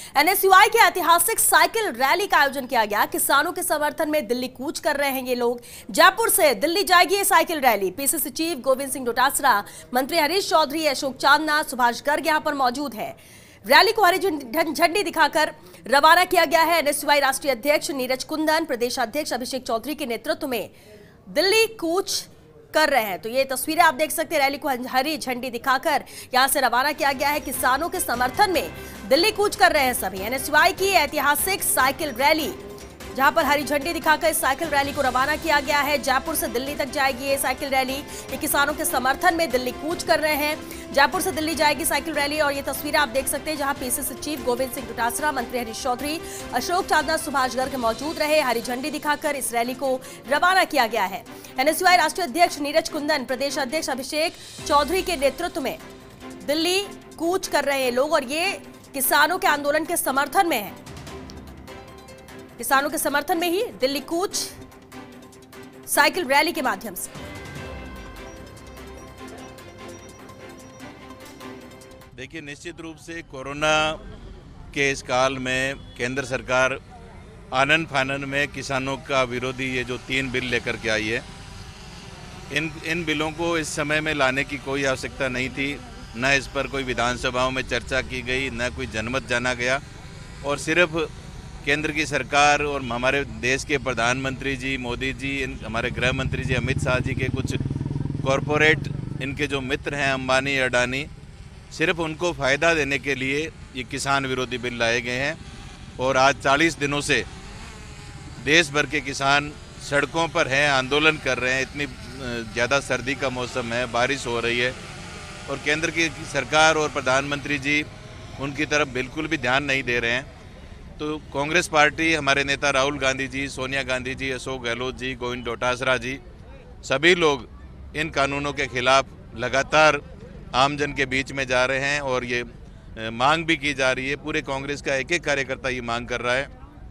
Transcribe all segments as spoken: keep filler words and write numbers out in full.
NSUI के ऐतिहासिक cycle rally का आयोजन किया गया। किसानों के समर्थन में दिल्ली कूच कर रहे हैं ये लोग। जयपुर से दिल्ली जाएगी ये cycle rally. PCC chief Govind Singh Dotasra, मंत्री हरीश चौधरी, अशोक चांदना, सुभाष गर्ग यहां पर मौजूद है। रैली को हरी झंडी दिखाकर रवाना किया गया है। एनएसयूआई राष्ट्रीय अध्यक्ष नीरज कुंदन, प्रदेश अध्यक्ष अभिषेक चौधरी के नेतृत्व में दिल्ली कूच कर रहे हैं। तो ये तस्वीरें आप देख सकते हैं। रैली को हरी झंडी दिखाकर यहां से रवाना किया गया है। किसानों के समर्थन में दिल्ली कूच कर रहे हैं सभी। एनएसयूआई की ऐतिहासिक साइकिल रैली, जहां पर हरी झंडी दिखाकर इस साइकिल रैली को रवाना किया गया है। जयपुर से दिल्ली तक जाएगी ये साइकिल रैली। ये किसानों के समर्थन में दिल्ली कूच कर रहे हैं। जयपुर से दिल्ली जाएगी साइकिल रैली और ये तस्वीरें आप देख सकते हैं, जहां पीसीसी चीफ गोविंद सिंह डोटासरा, मंत्री हरीश चौधरी, अशोक चांदना, सुभाष गर्ग मौजूद रहे। हरी झंडी दिखाकर इस रैली को रवाना किया गया है। एनएसयूआई राष्ट्रीय अध्यक्ष नीरज कुंदन, प्रदेश अध्यक्ष अभिषेक चौधरी के नेतृत्व में दिल्ली कूच कर रहे हैं लोग और ये किसानों के आंदोलन के समर्थन में है। किसानों के समर्थन में ही दिल्ली कूच साइकिल रैली के माध्यम से। देखिए, निश्चित रूप से कोरोना के इस काल में केंद्र सरकार आनन फानन में किसानों का विरोधी ये जो तीन बिल लेकर के आई है, इन इन बिलों को इस समय में लाने की कोई आवश्यकता नहीं थी। न इस पर कोई विधानसभाओं में चर्चा की गई, न कोई जनमत जाना गया, और सिर्फ केंद्र की सरकार और हमारे देश के प्रधानमंत्री जी मोदी जी, इन हमारे गृह मंत्री जी अमित शाह जी के कुछ कॉरपोरेट इनके जो मित्र हैं अंबानी अडानी, सिर्फ उनको फ़ायदा देने के लिए ये किसान विरोधी बिल लाए गए हैं। और आज चालीस दिनों से देश भर के किसान सड़कों पर हैं, आंदोलन कर रहे हैं। इतनी ज़्यादा सर्दी का मौसम है, बारिश हो रही है और केंद्र की सरकार और प्रधानमंत्री जी उनकी तरफ बिल्कुल भी ध्यान नहीं दे रहे हैं। तो कांग्रेस पार्टी, हमारे नेता राहुल गांधी जी, सोनिया गांधी जी, अशोक गहलोत जी, गोविंद डोटासरा जी, सभी लोग इन कानूनों के खिलाफ लगातार आमजन के बीच में जा रहे हैं और ये मांग भी की जा रही है। पूरे कांग्रेस का एक एक कार्यकर्ता ये मांग कर रहा है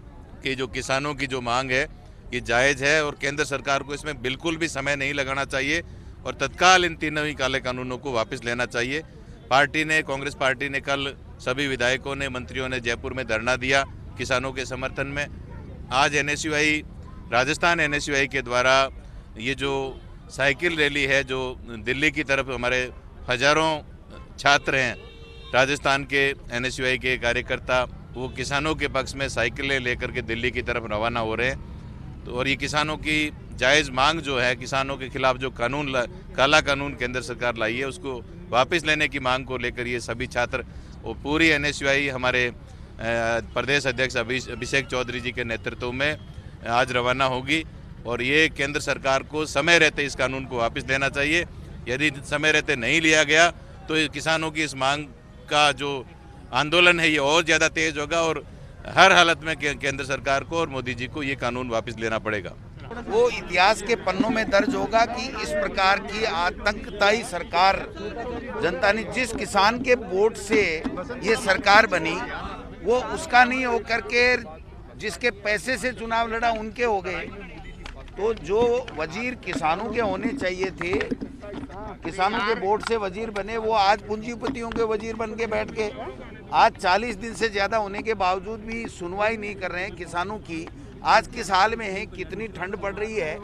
कि जो किसानों की जो मांग है ये जायज़ है और केंद्र सरकार को इसमें बिल्कुल भी समय नहीं लगाना चाहिए और तत्काल इन तीनों ही काले कानूनों को वापस लेना चाहिए। पार्टी ने, कांग्रेस पार्टी ने कल सभी विधायकों ने, मंत्रियों ने जयपुर में धरना दिया किसानों के समर्थन में। आज एनएसयूआई, राजस्थान एनएसयूआई के द्वारा ये जो साइकिल रैली है, जो दिल्ली की तरफ हमारे हजारों छात्र हैं राजस्थान के एनएसयूआई के कार्यकर्ता, वो किसानों के पक्ष में साइकिलें लेकर के दिल्ली की तरफ रवाना हो रहे हैं। तो और ये किसानों की जायज़ मांग जो है, किसानों के खिलाफ जो कानून काला कानून केंद्र सरकार लाई है उसको वापस लेने की मांग को लेकर ये सभी छात्र और पूरी एनएसयूआई हमारे प्रदेश अध्यक्ष अभिषेक चौधरी जी के नेतृत्व में आज रवाना होगी। और ये केंद्र सरकार को समय रहते इस कानून को वापस लेना चाहिए। यदि समय रहते नहीं लिया गया तो किसानों की इस मांग का जो आंदोलन है ये और ज़्यादा तेज होगा और हर हालत में केंद्र सरकार को और मोदी जी को ये कानून वापस लेना पड़ेगा। वो इतिहास के पन्नों में दर्ज होगा कि इस प्रकार की आतंकताई सरकार, जनता ने जिस किसान के वोट से ये सरकार बनी वो उसका नहीं हो करके जिसके पैसे से चुनाव लड़ा उनके हो गए। तो जो वजीर किसानों के होने चाहिए थे, किसानों के वोट से वजीर बने, वो आज पूंजीपतियों के वजीर बन के बैठ के आज चालीस दिन से ज़्यादा होने के बावजूद भी सुनवाई नहीं कर रहे हैं किसानों की। आज किस हाल में है, कितनी ठंड पड़ रही है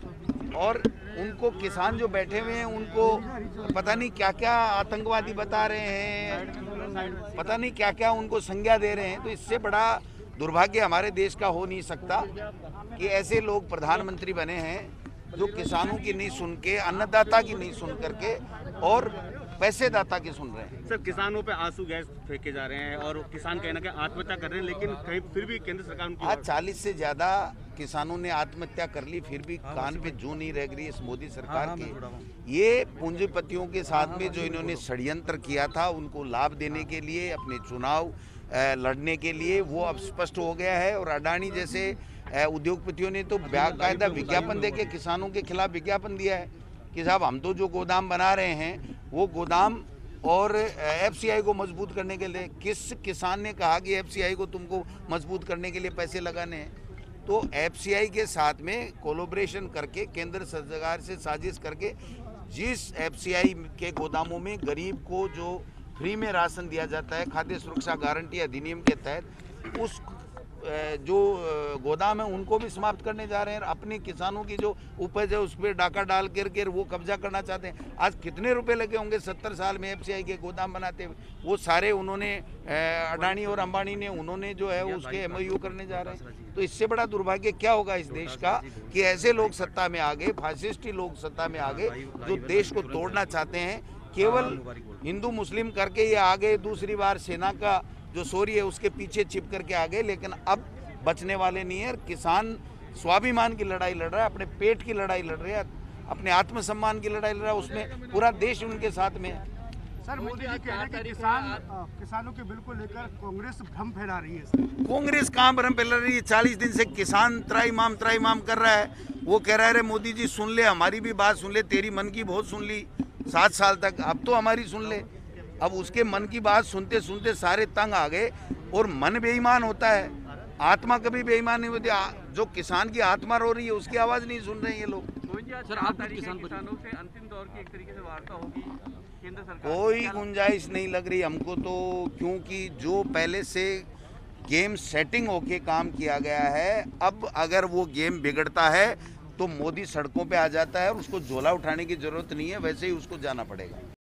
और उनको किसान जो बैठे हुए हैं उनको पता नहीं क्या क्या आतंकवादी बता रहे हैं, पता नहीं क्या क्या उनको संज्ञा दे रहे हैं। तो इससे बड़ा दुर्भाग्य हमारे देश का हो नहीं सकता कि ऐसे लोग प्रधानमंत्री बने हैं जो किसानों की नहीं सुन के, अन्नदाता की नहीं सुन करके और पैसेदाता की सुन रहे हैं। सर, किसानों पे आंसू गैस फेंके जा रहे हैं और किसान कहीं ना कहीं आत्महत्या कर रहे हैं, लेकिन कहीं फिर भी केंद्र सरकार उनकी आज चालीस से ज्यादा किसानों ने आत्महत्या कर ली, फिर भी कान पे जू नहीं रह रही इस मोदी सरकार के। ये पूंजीपतियों के साथ में जो इन्होंने षड्यंत्र किया था उनको लाभ देने के लिए, अपने चुनाव लड़ने के लिए, वो अब स्पष्ट हो गया है। और अडानी जैसे उद्योगपतियों ने तो बाकायदा विज्ञापन दे के किसानों के खिलाफ विज्ञापन दिया है कि साहब हम तो जो गोदाम बना रहे हैं वो गोदाम और एफसीआई को मजबूत करने के लिए, किस किसान ने कहा कि एफसीआई को तुमको मजबूत करने के लिए पैसे लगाने हैं? तो एफसीआई के साथ में कोलैबोरेशन करके केंद्र सरकार से साजिश करके जिस एफसीआई के गोदामों में गरीब को जो फ्री में राशन दिया जाता है खाद्य सुरक्षा गारंटी अधिनियम के तहत, उस जो गोदाम है उनको भी समाप्त करने जा रहे हैं। अपने किसानों की जो उपज है उस पर डाका डाल कर वो कब्जा करना चाहते हैं। आज कितने रुपए लगे होंगे सत्तर साल में एफसीआई के गोदाम बनाते हुए, वो सारे उन्होंने अडानी और अंबानी ने उन्होंने जो है उसके एमओयू करने जा रहे हैं। तो इससे बड़ा दुर्भाग्य क्या होगा इस देश का कि ऐसे लोग सत्ता में आ गए, फासिस्टी लोग सत्ता में आ गए जो देश को तोड़ना चाहते हैं। केवल हिंदू मुस्लिम करके ये आगे दूसरी बार सेना का जो सोरी है उसके पीछे छिप करके आ गए, लेकिन अब बचने वाले नहीं है। किसान स्वाभिमान की लड़ाई लड़ रहा है, अपने पेट की लड़ाई लड़ रहा है, अपने आत्मसम्मान की लड़ाई लड़ रहा है, उसमें पूरा देश उनके साथ में है। सर, मोदी जी कह रहे हैं कि किसान किसानों के बिल को लेकर कांग्रेस भ्रम फैला रही है। कांग्रेस कहाँ भ्रम फैला रही है? चालीस दिन से किसान त्राईमाम त्राईमाम कर रहा है। वो कह रहा है मोदी जी सुन ले, हमारी भी बात सुन ले, तेरी मन की बहुत सुन ली सात साल तक, अब तो हमारी सुन ले। अब उसके मन की बात सुनते सुनते सारे तंग आ गए। और मन बेईमान होता है, आत्मा कभी बेईमान नहीं होती। जो किसान की आत्मा रो रही है उसकी आवाज नहीं सुन रहे हैं ये लोग। सर, आप किसान किसानों से अंतिम दौर की एक तरीके से वार्ता होगी केंद्र सरकार, कोई गुंजाइश नहीं लग रही हमको तो, क्योंकि जो पहले से गेम सेटिंग होके काम किया गया है, अब अगर वो गेम बिगड़ता है तो मोदी सड़कों पे आ जाता है और उसको झोला उठाने की जरूरत नहीं है, वैसे ही उसको जाना पड़ेगा।